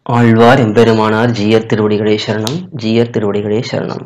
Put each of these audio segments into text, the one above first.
ஆழ்வார் எம்பெருமானார் ஜீயர் திருவடிகளே சரணம். ஜீயர் திருவடிகளே சரணம்.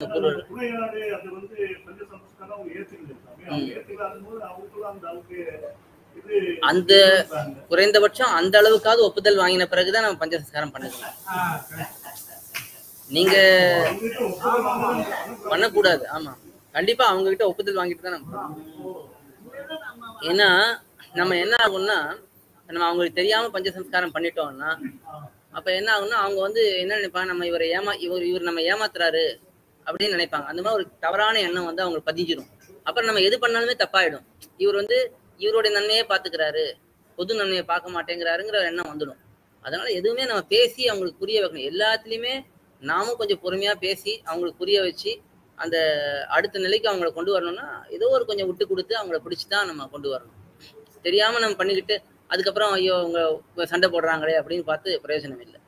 அந்த குறைந்தபட்சம் அந்த அளவுக்காவது ஒப்புதல் வாங்கின பிறகுதான் நம்ம பஞ்சசம்ஸ்காரம் பண்ணிக்கலாம். நீங்க பண்ணக்கூடாது. ஆமா, கண்டிப்பா அவங்க கிட்ட ஒப்புதல் வாங்கிட்டு தான் நம்ம. ஏன்னா நம்ம என்ன ஆகும்னா, நம்ம அவங்களுக்கு தெரியாம பஞ்சசம்ஸ்காரம் பண்ணிட்டோம்னா அப்ப என்ன ஆகும்னா அவங்க என்ன நினைப்பாங்க, நம்ம இவரை இவர் நம்ம ஏமாத்துறாரு அப்படின்னு நினைப்பாங்க. அந்த மாதிரி ஒரு தவறான எண்ணம் அவங்களுக்கு பதிஞ்சிடும். அப்புறம் நம்ம எது பண்ணாலுமே தப்பாயிடும். இவர் இவருடைய நன்மையே பாத்துக்கிறாரு, பொது நன்மையை பார்க்க மாட்டேங்கிறாருங்கிற எண்ணம் வந்துடும். அதனால எதுவுமே நம்ம பேசி அவங்களுக்கு புரிய வைக்கணும். எல்லாத்துலயுமே நாமும் கொஞ்சம் பொறுமையா பேசி அவங்களுக்கு புரிய வச்சு அந்த அடுத்த நிலைக்கு அவங்களை கொண்டு வரணும்னா ஏதோ ஒரு கொஞ்சம் விட்டு கொடுத்து அவங்கள பிடிச்சுதான் நம்ம கொண்டு வரணும். தெரியாம நம்ம பண்ணிக்கிட்டு அதுக்கப்புறம் ஐயோ அவங்க சண்டை போடுறாங்களே அப்படின்னு பார்த்து பிரயோஜனம் இல்லை.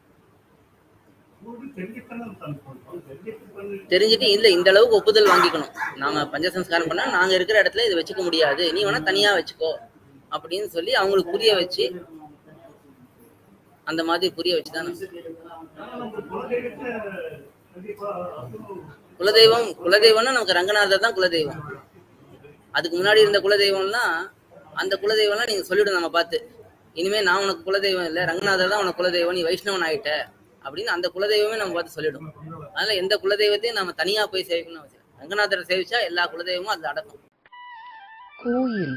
தெரிஞ்சுட்டு இல்ல இந்த அளவுக்கு ஒப்புதல் வாங்கிக்கணும். நாம பஞ்சசம்ஸ்காரம் பண்ணா நாங்க இருக்கிற இடத்துல இதை வச்சுக்க முடியாது, நீ வேணா தனியா வச்சுக்கோ அப்படின்னு சொல்லி அவங்களுக்கு புரிய வச்சு அந்த மாதிரி புரிய வச்சுதான். குலதெய்வம்னா நமக்கு ரங்கநாதர் தான் குலதெய்வம். அதுக்கு முன்னாடி இருந்த குலதெய்வம்லாம் அந்த குலதெய்வம்லாம் நீங்க சொல்லிவிடும் நம்ம பார்த்து, இனிமே நான் உனக்கு குலதெய்வம் இல்லை, ரங்கநாதர் தான் உனக்கு குலதெய்வம், நீ வைஷ்ணவன் ஆயிட்ட அப்படின்னு அந்த குலதெய்வமே நம்ம பார்த்து சொல்லிடும். அதனால எந்த குலதெய்வத்தையும் நம்ம தனியா போய் சேவிக்கணும்னு அவசியம். ரங்கநாதரை சேவிச்சா எல்லா குலதெய்வமும் அதுல அடக்கும். கோயில்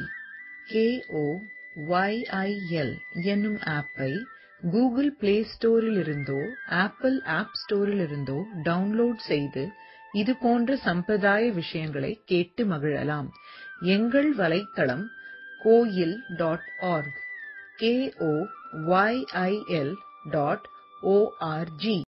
KOYIL என்னும் ஆப்பை கூகுள் பிளே ஸ்டோரில் இருந்தோ ஆப்பிள் ஆப் ஸ்டோரில் இருந்தோ டவுன்லோட் செய்து இது போன்ற சம்பிரதாய விஷயங்களை கேட்டு மகிழலாம். எங்கள் வலைத்தளம் koil.org KOYIL.org